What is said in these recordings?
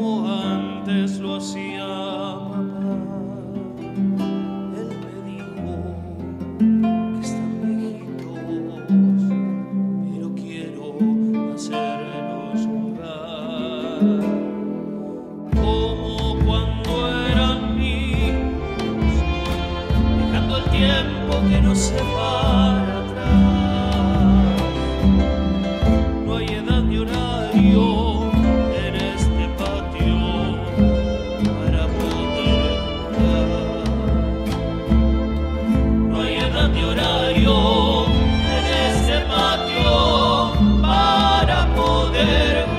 como antes lo hacía papá. Él me dijo que están viejitos, pero quiero hacerlos jugar como cuando eran niños, dejando el tiempo que nos separa atrás. No hay edad ni horario en este patio para poder jugar. No hay edad ni horario en este patio para poder jugar.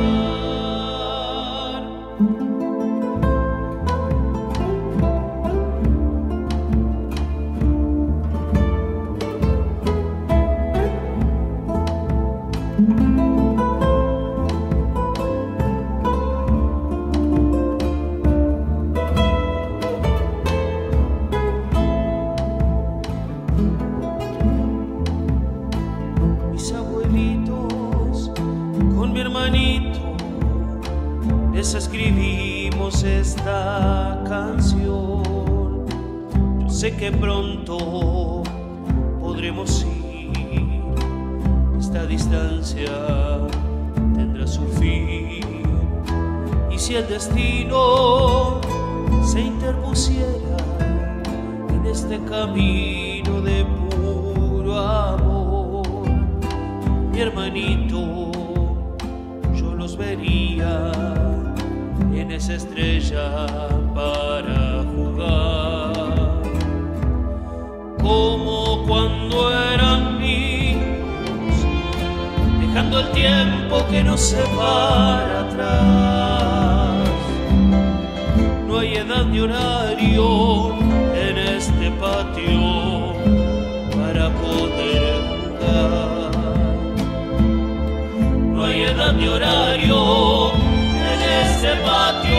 Mis abuelitos con mi hermanito les escribimos esta canción. Yo sé que pronto podremos ir, esta distancia tendrá su fin. Y si el destino se interpusiera en este camino de puro amor, mi hermanito, yo los vería en esa estrella para jugar como cuando eran niños, dejando el tiempo que nos separa atrás. No hay edad ni horario en este patio para poder jugar. No hay edad ni horario en este patio